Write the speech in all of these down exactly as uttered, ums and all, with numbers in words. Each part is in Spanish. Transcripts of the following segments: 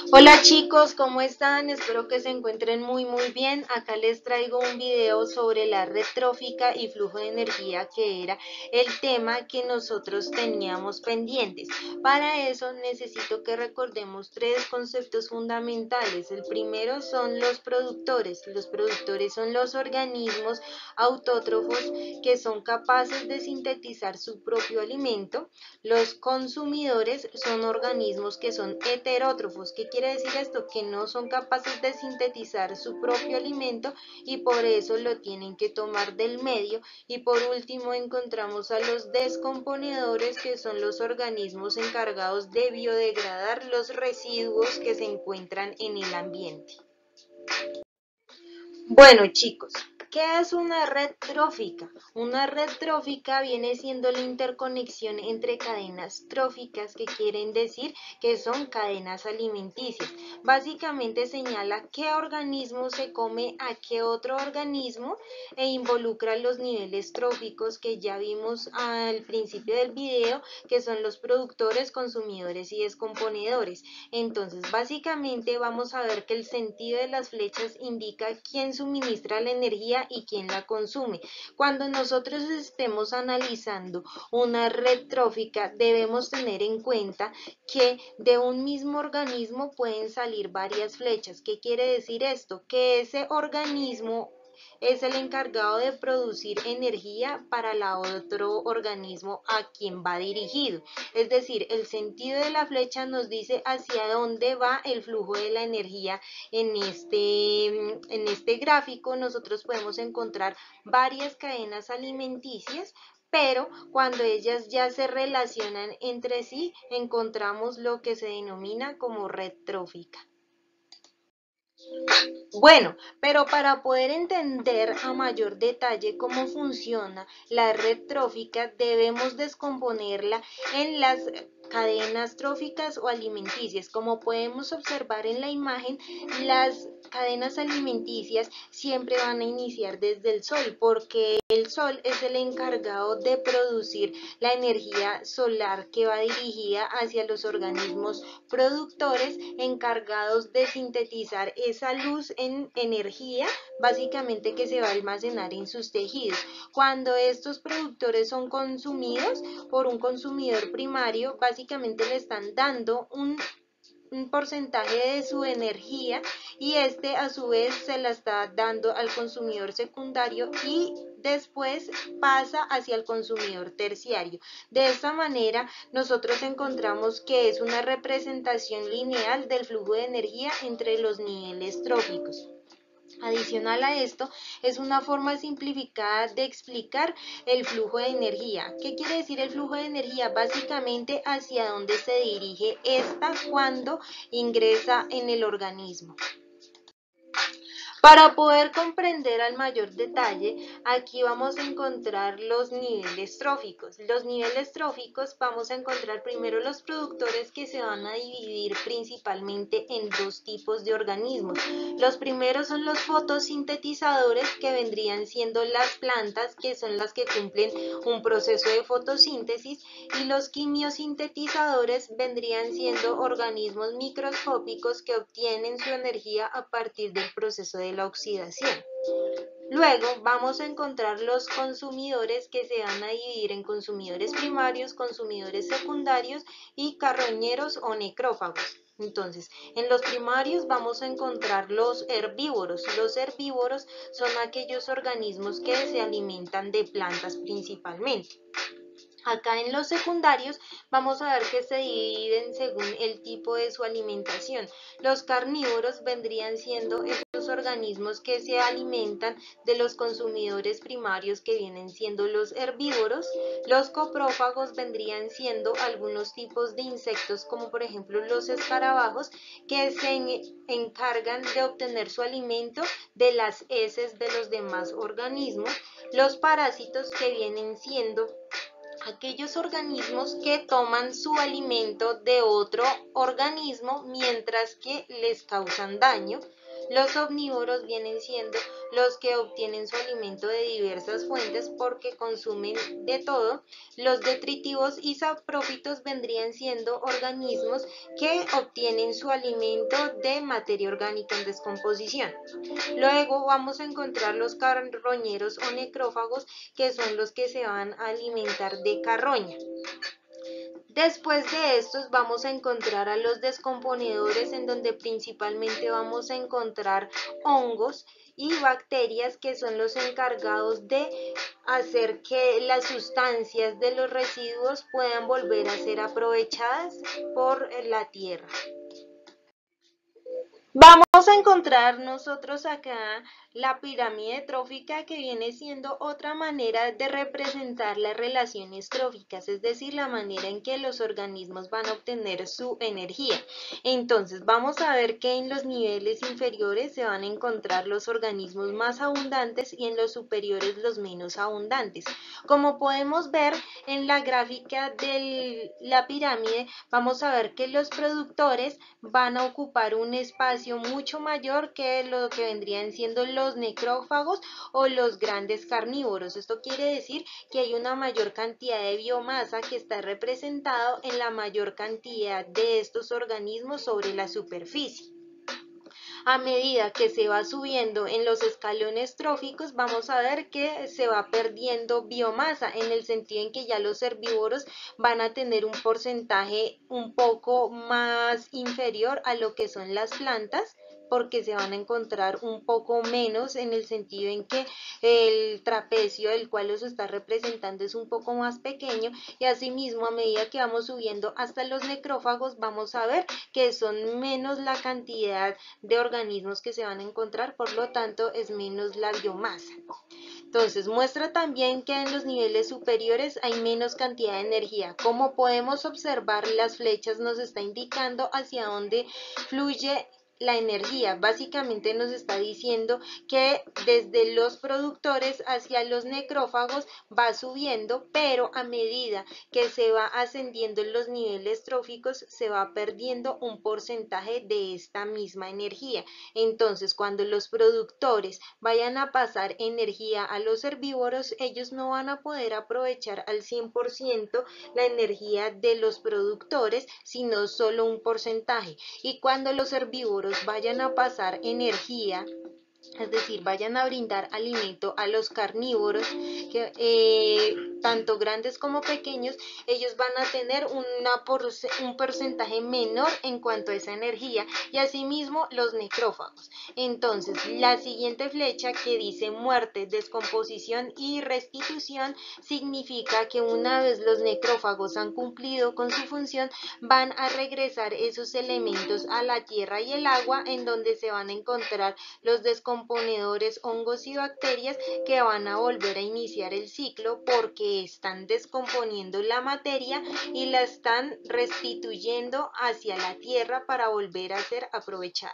Hola chicos, ¿cómo están? Espero que se encuentren muy muy bien. Acá les traigo un video sobre la red trófica y flujo de energía, que era el tema que nosotros teníamos pendientes. Para eso necesito que recordemos tres conceptos fundamentales. El primero son los productores. Los productores son los organismos autótrofos que son capaces de sintetizar su propio alimento. Los consumidores son organismos que son heterótrofos. ¿Qué quiere decir esto? Que no son capaces de sintetizar su propio alimento y por eso lo tienen que tomar del medio. Y por último encontramos a los descomponedores, que son los organismos encargados de biodegradar los residuos que se encuentran en el ambiente. Bueno chicos, ¿qué es una red trófica? Una red trófica viene siendo la interconexión entre cadenas tróficas, que quieren decir que son cadenas alimenticias. Básicamente señala qué organismo se come a qué otro organismo e involucra los niveles tróficos que ya vimos al principio del video, que son los productores, consumidores y descomponedores. Entonces, básicamente vamos a ver que el sentido de las flechas indica quién suministra la energía y quién la consume. Cuando nosotros estemos analizando una red trófica, debemos tener en cuenta que de un mismo organismo pueden salir varias flechas. ¿Qué quiere decir esto? Que ese organismo es el encargado de producir energía para el otro organismo a quien va dirigido. Es decir, el sentido de la flecha nos dice hacia dónde va el flujo de la energía. En este, en este gráfico nosotros podemos encontrar varias cadenas alimenticias, pero cuando ellas ya se relacionan entre sí, encontramos lo que se denomina como red trófica. Bueno, pero para poder entender a mayor detalle cómo funciona la red trófica, debemos descomponerla en las cadenas tróficas o alimenticias. Como podemos observar en la imagen, las cadenas alimenticias siempre van a iniciar desde el sol, porque el sol es el encargado de producir la energía solar que va dirigida hacia los organismos productores, encargados de sintetizar esa luz en energía, básicamente, que se va a almacenar en sus tejidos. Cuando estos productores son consumidos por un consumidor primario, básicamente le están dando un un porcentaje de su energía, y este a su vez se la está dando al consumidor secundario y después pasa hacia el consumidor terciario. De esta manera nosotros encontramos que es una representación lineal del flujo de energía entre los niveles tróficos. Adicional a esto, es una forma simplificada de explicar el flujo de energía. ¿Qué quiere decir el flujo de energía? Básicamente hacia dónde se dirige esta cuando ingresa en el organismo. Para poder comprender al mayor detalle, aquí vamos a encontrar los niveles tróficos. Los niveles tróficos vamos a encontrar primero los productores, que se van a dividir principalmente en dos tipos de organismos. Los primeros son los fotosintetizadores, que vendrían siendo las plantas, que son las que cumplen un proceso de fotosíntesis, y los quimiosintetizadores vendrían siendo organismos microscópicos que obtienen su energía a partir del proceso de la oxidación. Luego vamos a encontrar los consumidores, que se van a dividir en consumidores primarios, consumidores secundarios y carroñeros o necrófagos. Entonces, en los primarios vamos a encontrar los herbívoros. Los herbívoros son aquellos organismos que se alimentan de plantas principalmente. Acá en los secundarios vamos a ver que se dividen según el tipo de su alimentación. Los carnívoros vendrían siendo esos organismos que se alimentan de los consumidores primarios, que vienen siendo los herbívoros. Los coprófagos vendrían siendo algunos tipos de insectos, como por ejemplo los escarabajos, que se encargan de obtener su alimento de las heces de los demás organismos. Los parásitos, que vienen siendo aquellos organismos que toman su alimento de otro organismo mientras que les causan daño. Los omnívoros vienen siendo los que obtienen su alimento de diversas fuentes porque consumen de todo. Los detritivos y saprófitos vendrían siendo organismos que obtienen su alimento de materia orgánica en descomposición. Luego vamos a encontrar los carroñeros o necrófagos, que son los que se van a alimentar de carroña. Después de estos vamos a encontrar a los descomponedores, en donde principalmente vamos a encontrar hongos y bacterias, que son los encargados de hacer que las sustancias de los residuos puedan volver a ser aprovechadas por la tierra. Vamos a encontrar nosotros acá la pirámide trófica, que viene siendo otra manera de representar las relaciones tróficas, es decir, la manera en que los organismos van a obtener su energía. Entonces vamos a ver que en los niveles inferiores se van a encontrar los organismos más abundantes y en los superiores los menos abundantes. Como podemos ver en la gráfica de la pirámide, vamos a ver que los productores van a ocupar un espacio mucho mayor que lo que vendrían siendo los necrófagos o los grandes carnívoros. Esto quiere decir que hay una mayor cantidad de biomasa que está representado en la mayor cantidad de estos organismos sobre la superficie. A medida que se va subiendo en los escalones tróficos, vamos a ver que se va perdiendo biomasa, en el sentido en que ya los herbívoros van a tener un porcentaje un poco más inferior a lo que son las plantas, porque se van a encontrar un poco menos, en el sentido en que el trapecio del cual los está representando es un poco más pequeño, y asimismo a medida que vamos subiendo hasta los necrófagos vamos a ver que son menos la cantidad de organismos que se van a encontrar, por lo tanto es menos la biomasa. Entonces muestra también que en los niveles superiores hay menos cantidad de energía. Como podemos observar, las flechas nos está indicando hacia dónde fluye la energía. Básicamente nos está diciendo que desde los productores hacia los necrófagos va subiendo, pero a medida que se va ascendiendo en los niveles tróficos se va perdiendo un porcentaje de esta misma energía. Entonces, cuando los productores vayan a pasar energía a los herbívoros, ellos no van a poder aprovechar al cien por ciento la energía de los productores, sino solo un porcentaje. Y cuando los herbívoros vayan a pasar energía, es decir, vayan a brindar alimento a los carnívoros, que, eh, tanto grandes como pequeños, ellos van a tener una porce un porcentaje menor en cuanto a esa energía, y asimismo los necrófagos. Entonces, la siguiente flecha, que dice muerte, descomposición y restitución, significa que una vez los necrófagos han cumplido con su función, van a regresar esos elementos a la tierra y el agua, en donde se van a encontrar los descomponedores, hongos y bacterias, que van a volver a iniciar el ciclo, porque están descomponiendo la materia y la están restituyendo hacia la tierra para volver a ser aprovechada.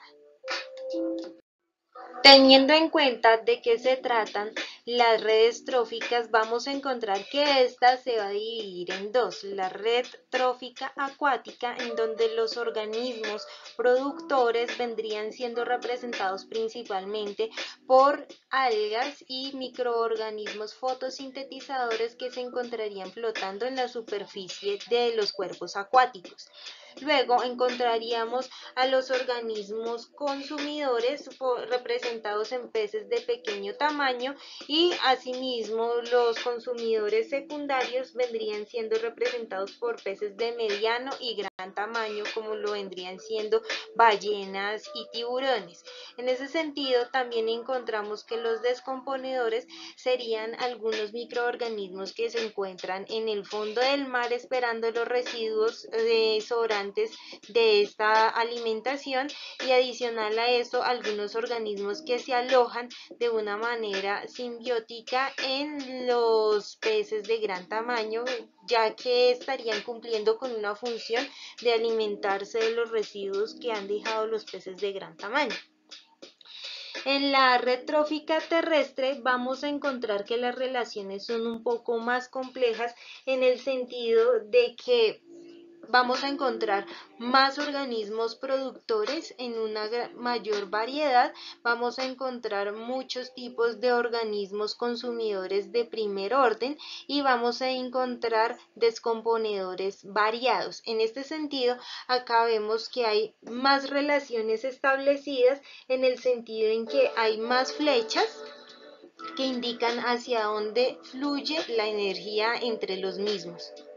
Teniendo en cuenta de qué se tratan las redes tróficas, vamos a encontrar que esta se va a dividir en dos: la red trófica acuática, en donde los organismos productores vendrían siendo representados principalmente por algas y microorganismos fotosintetizadores que se encontrarían flotando en la superficie de los cuerpos acuáticos. Luego encontraríamos a los organismos consumidores, representados en peces de pequeño tamaño, y asimismo los consumidores secundarios vendrían siendo representados por peces de mediano y gran tamaño, como lo vendrían siendo ballenas y tiburones. En ese sentido, también encontramos que los descomponedores serían algunos microorganismos que se encuentran en el fondo del mar esperando los residuos de sobrantes de esta alimentación, y adicional a esto algunos organismos que se alojan de una manera simbiótica en los peces de gran tamaño, ya que estarían cumpliendo con una función de alimentarse de los residuos que han dejado los peces de gran tamaño. En la red trófica terrestre vamos a encontrar que las relaciones son un poco más complejas, en el sentido de que vamos a encontrar más organismos productores en una mayor variedad, vamos a encontrar muchos tipos de organismos consumidores de primer orden y vamos a encontrar descomponedores variados. En este sentido, acá vemos que hay más relaciones establecidas en el sentido en que hay más flechas que indican hacia dónde fluye la energía entre los mismos.